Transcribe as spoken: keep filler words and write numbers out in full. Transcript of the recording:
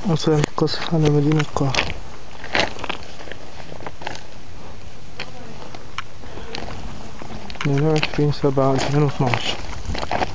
وصل القصف على مدينة قاهرة. اتنين وعشرين سبعة ألفين واثناشر.